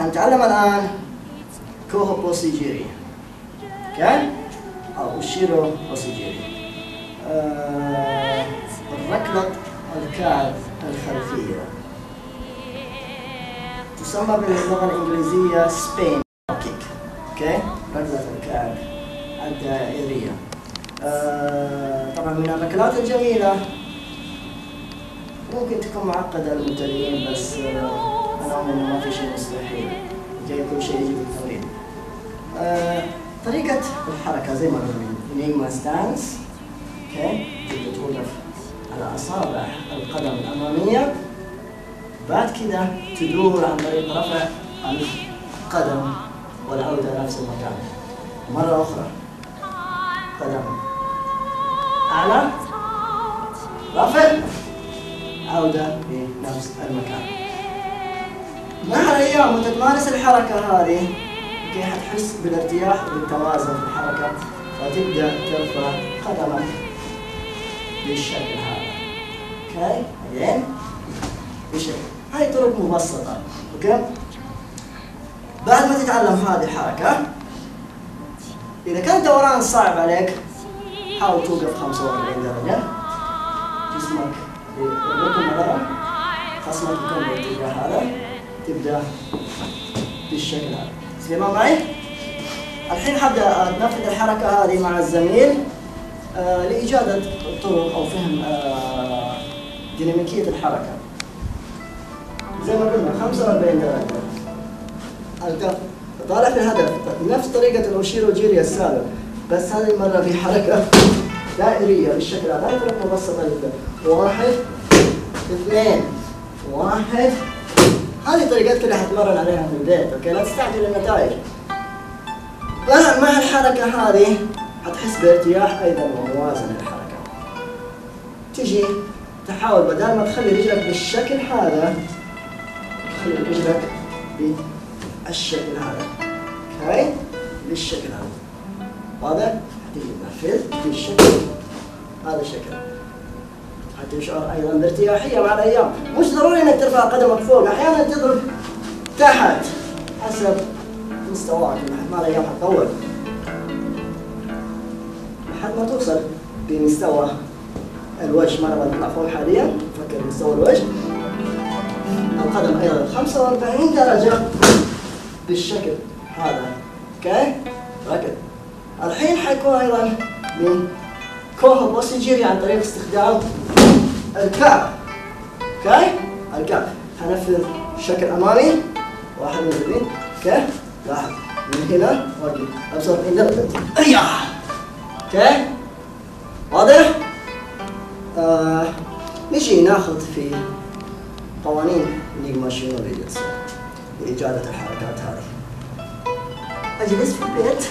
حنتعلم الآن كوهو بوسيجيري، اوكي؟ أو شيرو بوسيجيري. ركلة الكعب الخلفية تسمى باللغة الإنجليزية سبين كيك، اوكي؟ ركلة الكعب الدائرية. طبعا من الركلات الجميلة، ممكن تكون معقدة للمبتدئين بس أنا أؤمن إنه ما في شيء مستحيل، جاي كل شيء يجي بالتمرين. طريقة الحركة زي ما قلنا نيما ستانس، اوكي؟ تبدأ توقف على أصابع القدم الأمامية، بعد كده تدور عن طريق رفع القدم والعودة نفس المكان. مرة أخرى قدم أعلى، رفع، عودة في نفس المكان. مع الأيام وتتمارس الحركة هذه كي حتحس بالارتياح والتوازن في الحركة، فتبدأ ترفع قدمك بالشكل هذا، اوكي؟ بعدين بالشكل. هاي طرق مبسطة، اوكي؟ بعد ما تتعلم هذه الحركة، إذا كان الدوران صعب عليك حاول توقف 45 درجة، جسمك بالركن هذا، خصمك يكون بالاتجاه هذا، تبدأ بالشكل هذا. سليمان معي؟ الحين حبدأ أنفذ الحركة هذه مع الزميل لإجادة طرق أو فهم ديناميكية الحركة. زي ما قلنا 45 درجة. طالع في الهدف نفس طريقة الأوشيرو جيري السابق، بس هذه المرة في حركة دائرية بالشكل هذا. هاي طرق مبسطة جدا. 1 2 1. هذه طريقات كلها حتمرن عليها في البيت، اوكي؟ لا تستعجل النتائج. مع الحركة هذه حتحس بارتياح أيضا وموازنة للحركة. تجي تحاول بدل ما تخلي رجلك بالشكل هذا، تخلي رجلك بالشكل هذا، اوكي؟ بالشكل هذا. واضح؟ تجي تنفذ بالشكل هذا الشكل. حتشعر أيضا بارتياحية مع الأيام. مش ضروري إنك ترفع قدمك فوق، أحيانا تضرب تحت حسب مستواك. مع الأيام حتطور لحد ما توصل بمستوى الوجه. ما نبغى نطلع فوق حاليا، فكر مستوى الوجه. القدم أيضا 45 درجة بالشكل هذا، اوكي؟ ركز. الحين حيكون أيضا من كوهو بوسيجيري عن طريق استخدام الكعب، اوكي؟ الكعب. حنفذ شكل أمامي، 1 اوكي؟ لاحظ من هنا واقف 45 درجة، رياح، اوكي؟ واضح؟ نجي ناخذ في قوانين نيجما شينوريدس لإجادة الحركات هذه. أجلس في البيت،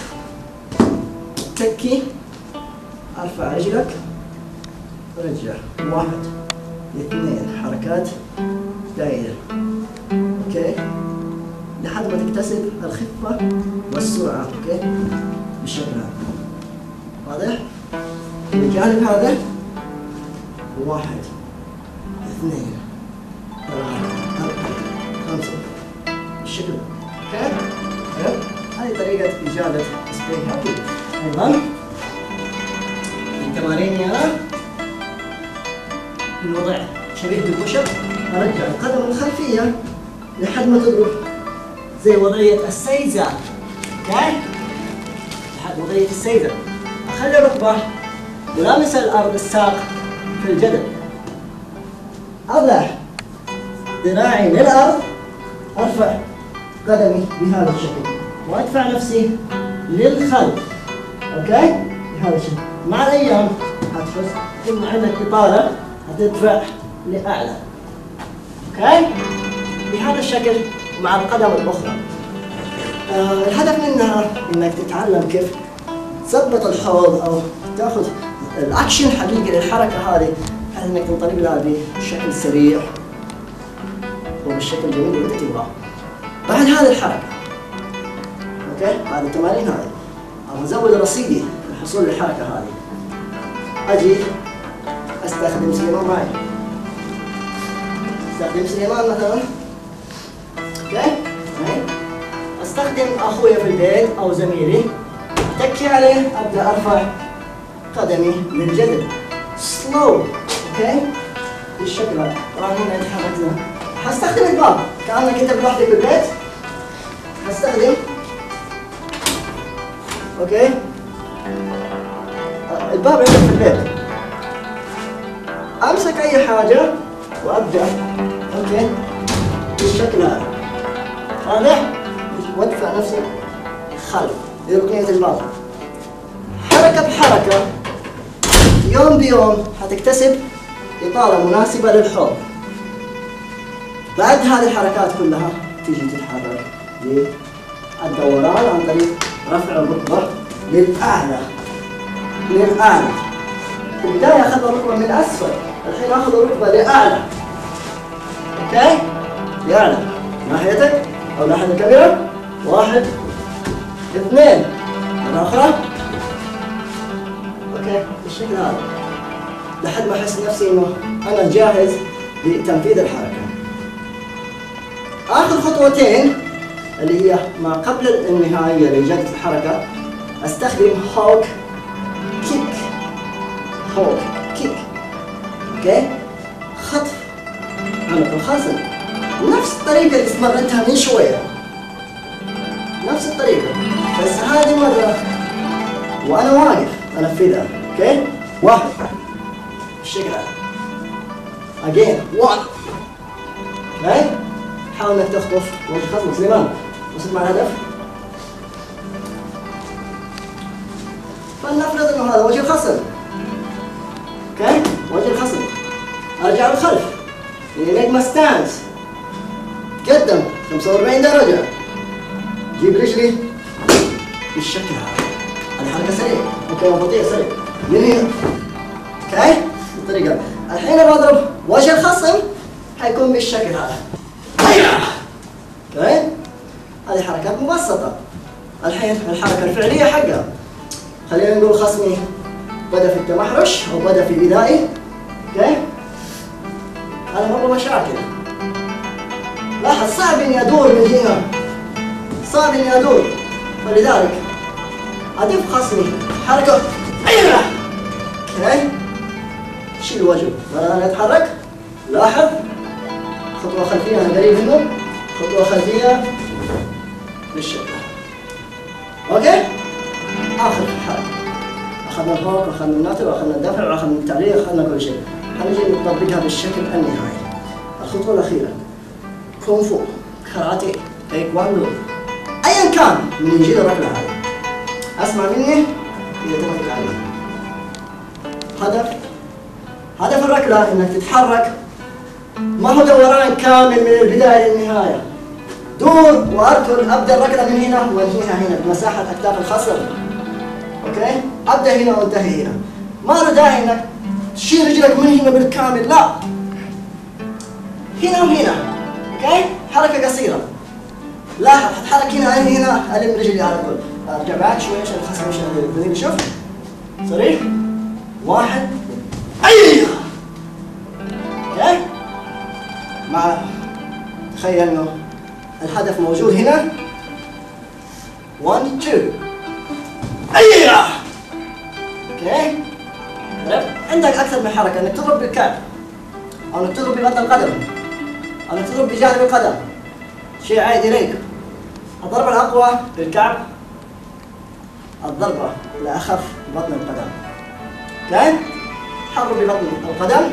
تكي، ارفع رجلك، رجع 1 2 حركات دائرة، اوكي؟ لحد ما تكتسب الخفة والسرعة، اوكي؟ بالشكل هذا. واضح؟ الجانب هذا 1 2 3 4 5 بالشكل، اوكي؟ هذه طريقة إجادة سبين هابي. أيضا تماريني أنا من وضع شبيه بالبوشب، أرجع القدم الخلفية لحد ما تضرب زي وضعية السيزة، اوكي؟ لحد وضعية السيزة. أخلي الركبة ملامسة الأرض، الساق في الجدل. أضع ذراعي للأرض، أرفع قدمي بهذا الشكل وأدفع نفسي للخلف، اوكي؟ بهذا الشكل. مع الأيام حتحس إن عندك إطالة، هتدفع لأعلى، اوكي؟ بهذا الشكل مع القدم الأخرى. الهدف منها إنك تتعلم كيف تثبت الحوض أو تأخذ الأكشن الحقيقي للحركة هذه، بحيث إنك تنطلق لها بشكل سريع وبالشكل الجميل اللي أنت تبغاه. بعد هذه الحركة، اوكي؟ بعد التمارين هذه أبغى أزود رصيدي للحصول للحركة هذه. أجي أستخدم سليمان معي. استخدم سليمان مثلا، اوكي؟ استخدم اخوي في البيت او زميلي، اتكي عليه ابدا ارفع قدمي للجذب سلو. اوكي بالشكل هذا. طبعا هنا يتحرك زي حستخدم الباب كانك انت بوحدك بالبيت. حستخدم اوكي الباب عندك في البيت. امسك اي حاجه وابدا اوكي بالشكل هذا. واضح؟ وادفع نفسي خلف لركنيه الباب. حركه بحركه يوم بيوم حتكتسب اطاله مناسبه للحوض. بعد هذه الحركات كلها تيجي تتحرك للدوران عن طريق رفع الركبه للاعلى. للاعلى. في البدايه اخذنا الركبه من اسفل، الحين اخذ الركبه لاعلى. اوكي؟ لاعلى. ناحيتك او ناحيه الكاميرا. 1 2 مرة أخرى. اوكي بالشكل هذا لحد ما احس نفسي انه انا جاهز لتنفيذ الحركه. اخر خطوتين اللي هي ما قبل النهايه لايجاد الحركه، استخدم هوك كيك. هوك كيك. اوكي؟ خطف عنق الخصر. نفس الطريقه اللي استمرتها من شويه. نفس الطريقه، بس هذه مره وانا واقف انفذها. اوكي؟ 1 بالشكل هذا. again 1. اوكي؟ حاول انك تخطف وجه خصمك. سليمان وصلت مع الهدف؟ فلنفرض انه هذا وجه الخصم. اوكي؟ وجه الخصم. ارجع للخلف. make my stance. تقدم 45 درجة. جيب رجلي بالشكل هذا. الحركة سريعة. اوكي بطيئة سريع. من هنا. اوكي؟ بالطريقة. الحين بضرب وجه الخصم حيكون بالشكل هذا. اوكي؟ هذه حركات مبسطة. الحين الحركة الفعلية حقها. خلينا نقول خصمي بدأ في التمحرش أو بدأ في إيذائي. اوكي؟ هذا مرة مشاكل. لاحظ صعب إني أدور من هنا. صعب إني أدور. فلذلك أضيف خصمي حركة. اوكي؟ شيل الوجه. مرة أتحرك. لاحظ خطوة خلفية أنا قريب منه. خطوة خلفية بالشكل. اوكي؟ آخر حركة. أخذنا الهوك وأخذنا الناتر وأخذنا الدفع وأخذنا التعليق وأخذنا كل شيء. حنجي نطبقها بالشكل النهائي. الخطوة الأخيرة كونغ فو، كاراتيه، تايكواندو، أيا كان من يجي الركلة هذه. أسمع مني إذا تنفذ عليها. هدف الركلة إنك تتحرك، ما هو دوران كامل من البداية للنهاية. دور وأركل. أبدأ الركلة من هنا وأنهيها هنا بمساحة أكتاف الخصم. أوكي؟ أبدأ هنا وأنتهي هنا. ما له داعي إنك تشيل رجلك من هنا بالكامل، لا. هنا وهنا. أوكي؟ حركة قصيرة. لاحظ حتحرك هنا هنا ألم رجلي على طول. أرجع معك شوي عشان الخصم يشوف. شوف. صريح؟ 1 أيوه. اوكي؟ مع تخيل انه الهدف موجود هنا. 1 2 ايوه. اوكي؟ عندك اكثر من حركه، انك تضرب بالكعب او انك تضرب ببطن القدم او انك تضرب بجانب القدم. شيء عادي ليك. الضربه الاقوى بالكعب، الضربه الاخف ببطن القدم. اوكي؟ حرك ببطن القدم.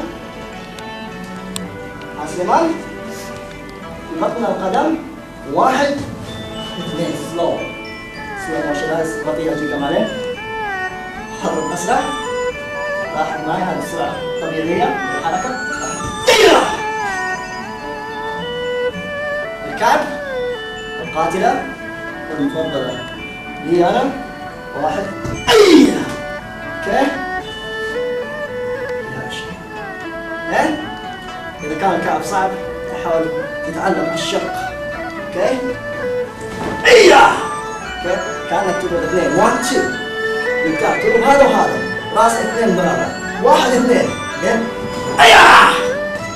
سليمان ببطن القدم. 1 2 سلو. سلو ماشي بطيئة جدا عليه. حرك أسرع. لاحظ معي هذه السرعة طبيعية الحركة. الكعب القاتلة والمفضلة لي أنا. 1 اوكي؟ إذا كان الكعب صعب تحاول تتعلم الشق. اوكي؟ اوكي؟ كأنك تضرب 2 1 2 بالكعب تضرب هذا وهذا. راس 2 برابر. 1 2 اوكي؟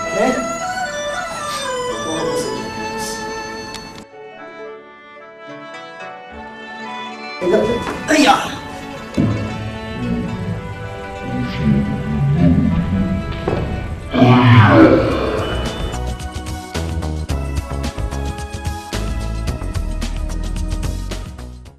اوكي؟ هيا